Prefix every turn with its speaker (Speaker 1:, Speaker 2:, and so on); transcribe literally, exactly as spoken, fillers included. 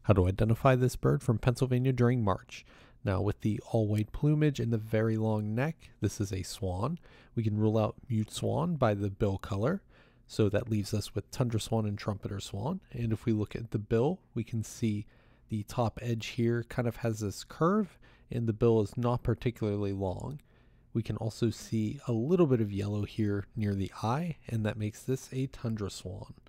Speaker 1: How to identify this bird from Pennsylvania during March. Now, with the all-white plumage and the very long neck, this is a swan. We can rule out mute swan by the bill color. So that leaves us with tundra swan and trumpeter swan. And if we look at the bill, we can see the top edge here kind of has this curve, and the bill is not particularly long. We can also see a little bit of yellow here near the eye, and that makes this a tundra swan.